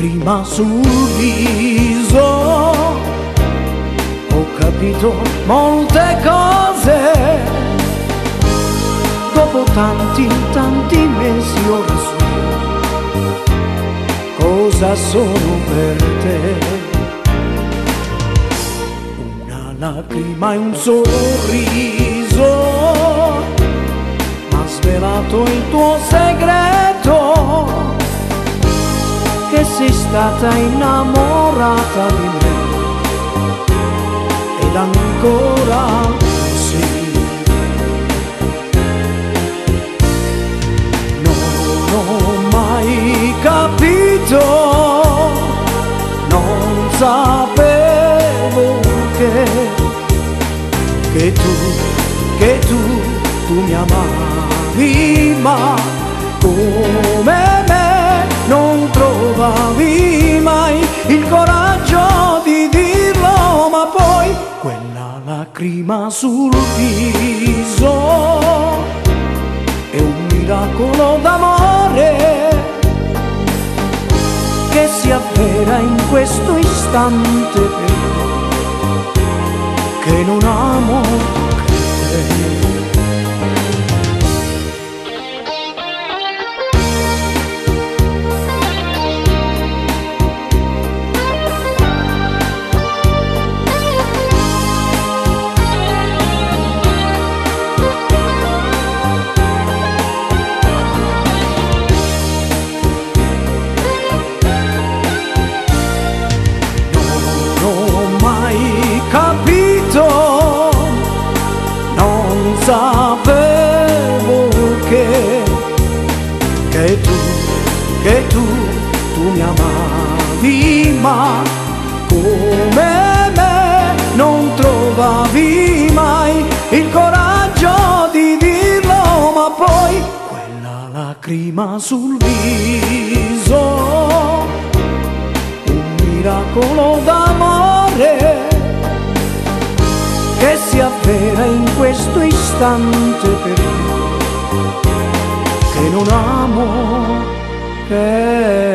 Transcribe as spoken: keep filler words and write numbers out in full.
lacrima sul viso, ho capito molte cose, dopo tanti, tanti mesi ora so cosa sono per te. Una lacrima e un sorriso m'ha svelato il tuo segreto, che sei stata innamorata di me ed ancora sì. Non ho mai capito, non sapevo che, che tu, che tu, tu mi amavi, ma come me non trovavi mai il coraggio di dirlo. Ma poi quella lacrima sul viso è un miracolo d'amore che si avvera in questo istante per me, che non amo che te. Sapevo che, che tu, che tu, tu mi amavi, ma come me non trovavi mai il coraggio di dirlo. Ma poi quella lacrima sul viso, un miracolo d'amore che si avvera in questo istante per me, che non amo che